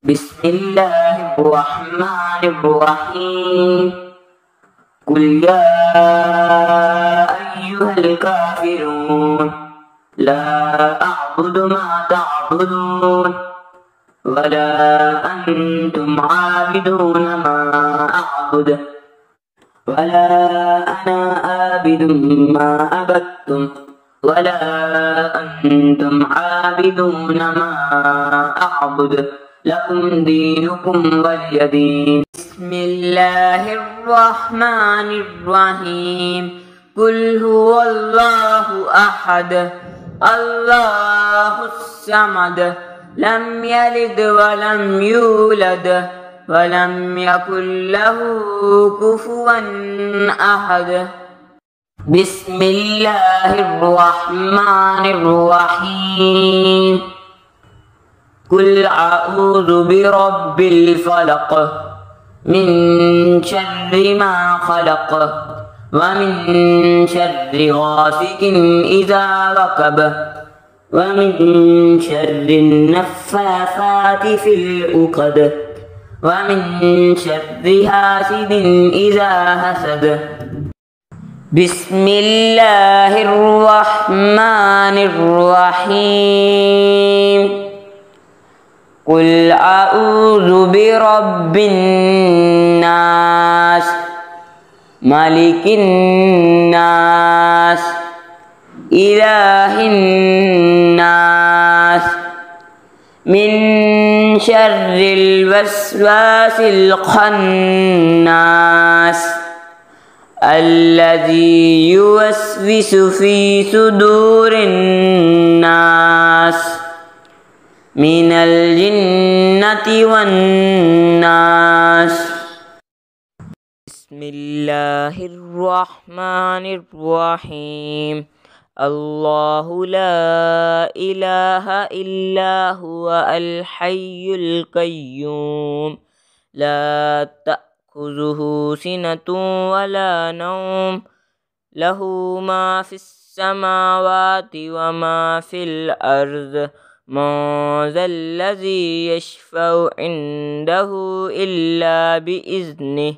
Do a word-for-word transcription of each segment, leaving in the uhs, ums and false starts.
بسم الله الرحمن الرحيم. قل يا أيها الكافرون لا أعبد ما تعبدون ولا أنتم عابدون ما أعبد ولا أنا عابد ما عبدتم ولا أنتم عابدون ما أعبد لكم دينكم ولي دين. بسم الله الرحمن الرحيم. قل هو الله أحد الله الصمد لم يلد ولم يولد ولم يكن له كفوا أحد. بسم الله الرحمن الرحيم. قل أعوذ برب الفلق من شر ما خلق ومن شر غاسق إذا وقب ومن شر النفاثات في العقد ومن شر حاسد إذا حسد. بسم الله الرحمن الرحيم. قل أعوذ برب الناس ملك الناس إله الناس من شر الوسواس الخناس الذي يوسوس في صدور الناس من الجنة والناس. بسم الله الرحمن الرحيم. الله لا إله إلا هو الحي القيوم لا تأخذه سنة ولا نوم له ما في السماوات وما في الأرض من ذا الذي يشفع عنده إلا بإذنه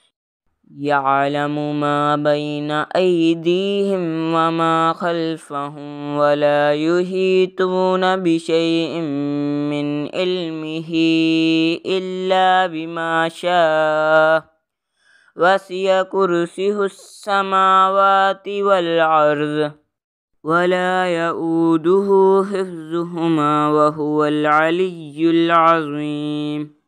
يعلم ما بين أيديهم وما خلفهم ولا يحيطون بشيء من علمه إلا بما شاء وسع كرسيه السماوات والأرض ولا يؤوده حفظهما وهو العلي العظيم.